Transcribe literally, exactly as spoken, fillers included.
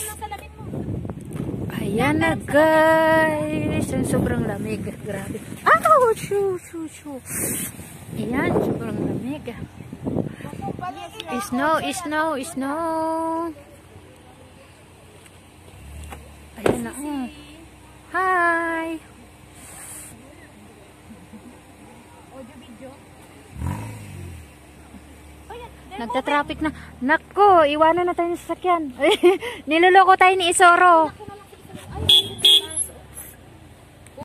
Ayan na guys. Ang sobrang lamig. Grabe. Ah! Shoo, shoo, shoo. Ayan, sobrang lamig. Snow, snow, snow. Ayan na. Oh. Hi! Nagta-traffic na. Nako, iwanan na tayo ng sasakyan. Niloloko tayo ni Isoro.